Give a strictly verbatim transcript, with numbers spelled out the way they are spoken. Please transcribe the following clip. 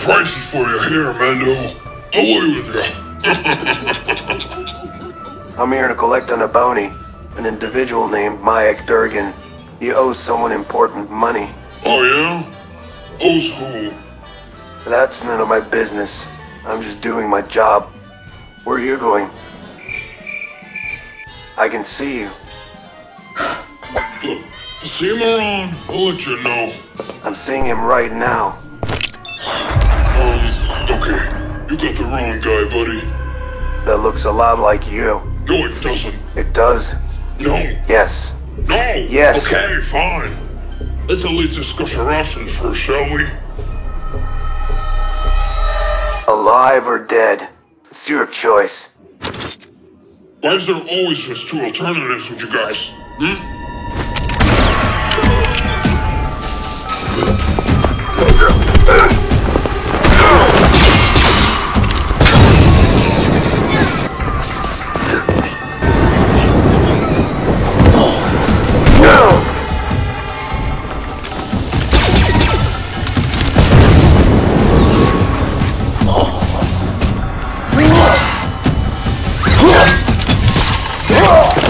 prices for you here, Mando. Away with you. I'm here to collect on a bounty. An individual named Mayak Durgan. He owes someone important money. Oh yeah? Owes who? That's none of my business. I'm just doing my job. Where are you going? I can see you. Look, see him around, I'll let you know. I'm seeing him right now. Um, okay. You got the wrong guy, buddy. That looks a lot like you. No, it doesn't. It does. No. Yes. No! Yes. Okay, fine. Let's at least discuss our options first, shall we? Alive or dead? It's your choice. Why is there always just two alternatives with you guys? Hmm? Oh!